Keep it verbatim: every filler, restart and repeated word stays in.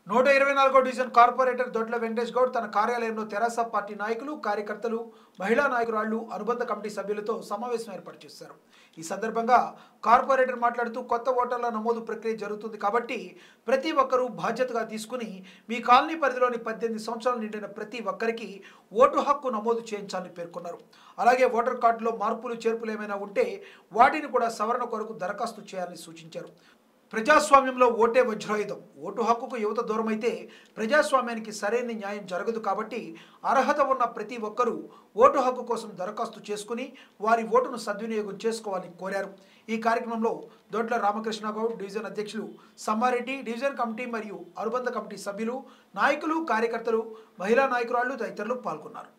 నూట ఇరవై నాలుగో డివిజన్ కార్పొరేటర్ దొడ్ల వెంకటేష్ గౌడ్ తన కార్యాలయంలో తెరాస పార్టీ నాయకులు, కార్యకర్తలు, మహిళా నాయకురాళ్లు, అనుబంధ కమిటీ సభ్యులతో సమావేశం ఏర్పాటు చేశారు. ఈ సందర్భంగా కార్పొరేటర్ మాట్లాడుతూ కొత్త ఓటర్ల నమోదు ప్రక్రియ జరుగుతుంది కాబట్టి ప్రతి ఒక్కరూ బాధ్యతగా తీసుకుని మీ కాలనీ పరిధిలోని పద్దెనిమిది సంవత్సరాలు నిండిన ప్రతి ఒక్కరికి ఓటు హక్కు నమోదు చేయించాలని పేర్కొన్నారు. అలాగే ఓటర్ కార్డులో మార్పులు చేర్పులు ఏమైనా ఉంటే వాటిని కూడా సవరణ కొరకు దరఖాస్తు చేయాలని సూచించారు. ప్రజాస్వామ్యంలో ఓటే వజ్రాయుధం. ఓటు హక్కుకు యువత దూరమైతే ప్రజాస్వామ్యానికి సరైన న్యాయం జరగదు కాబట్టి అర్హత ఉన్న ప్రతి ఒక్కరూ ఓటు హక్కు కోసం దరఖాస్తు చేసుకుని వారి ఓటును సద్వినియోగం చేసుకోవాలని కోరారు. ఈ కార్యక్రమంలో దొడ్ల రామకృష్ణ గౌడ్, డివిజన్ అధ్యక్షులు సమ్మారెడ్డి, డివిజన్ కమిటీ మరియు అనుబంధ కమిటీ సభ్యులు, నాయకులు, కార్యకర్తలు, మహిళా నాయకురాళ్లు తదితరులు పాల్గొన్నారు.